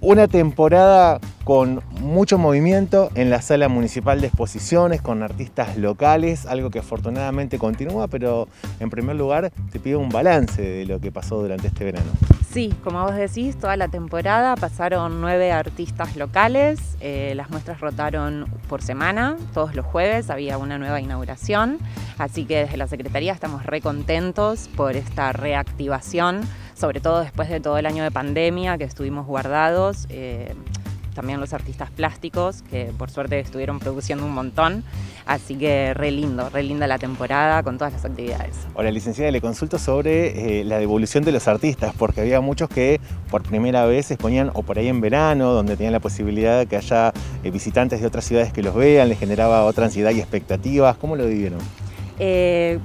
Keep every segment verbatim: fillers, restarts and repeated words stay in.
Una temporada con mucho movimiento en la Sala Municipal de Exposiciones, con artistas locales, algo que afortunadamente continúa, pero en primer lugar te pido un balance de lo que pasó durante este verano. Sí, como vos decís, toda la temporada pasaron nueve artistas locales, eh, las muestras rotaron por semana, todos los jueves había una nueva inauguración, así que desde la Secretaría estamos re contentos por esta reactivación, sobre todo después de todo el año de pandemia que estuvimos guardados. Eh, también los artistas plásticos, que por suerte estuvieron produciendo un montón, así que re lindo, re linda la temporada con todas las actividades. Ahora, licenciada, le consulto sobre eh, la devolución de los artistas, porque había muchos que por primera vez se exponían o por ahí en verano, donde tenían la posibilidad de que haya eh, visitantes de otras ciudades que los vean, les generaba otra ansiedad y expectativas. ¿Cómo lo vivieron? Eh,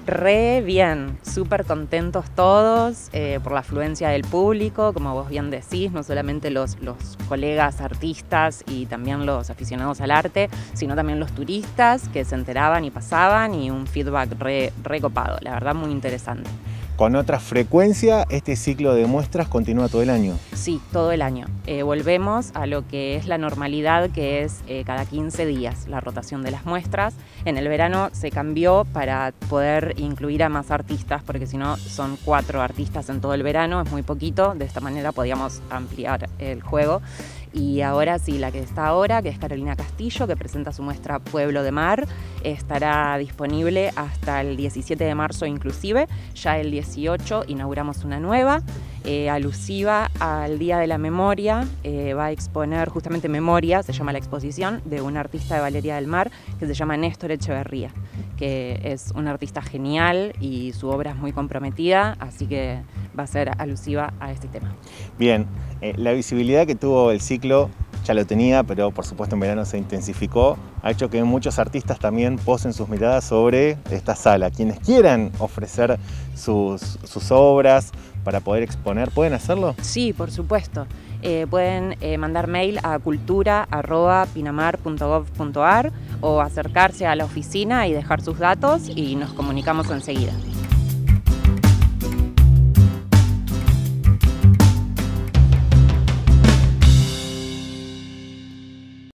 Re bien, súper contentos todos eh, por la afluencia del público, como vos bien decís, no solamente los, los colegas artistas y también los aficionados al arte, sino también los turistas que se enteraban y pasaban, y un feedback re, re copado, la verdad muy interesante. Con otra frecuencia, este ciclo de muestras continúa todo el año. Sí, todo el año. Eh, volvemos a lo que es la normalidad, que es eh, cada quince días la rotación de las muestras. En el verano se cambió para poder incluir a más artistas, porque si no son cuatro artistas en todo el verano, es muy poquito. De esta manera podíamos ampliar el juego. Y ahora sí, la que está ahora, que es Carolina Castillo, que presenta su muestra Pueblo de Mar, estará disponible hasta el diecisiete de marzo inclusive. Ya el dieciocho inauguramos una nueva, eh, alusiva al Día de la Memoria. Eh, va a exponer justamente Memoria, se llama la exposición, de un artista de Valeria del Mar que se llama Néstor Echeverría, que es un artista genial y su obra es muy comprometida, así que va a ser alusiva a este tema. Bien, eh, la visibilidad que tuvo el ciclo ya lo tenía, pero por supuesto en verano se intensificó, ha hecho que muchos artistas también posen sus miradas sobre esta sala. Quienes quieran ofrecer sus, sus obras para poder exponer, ¿pueden hacerlo? Sí, por supuesto. Eh, pueden eh, mandar mail a cultura arroba pinamar punto gov punto ar o acercarse a la oficina y dejar sus datos y nos comunicamos enseguida.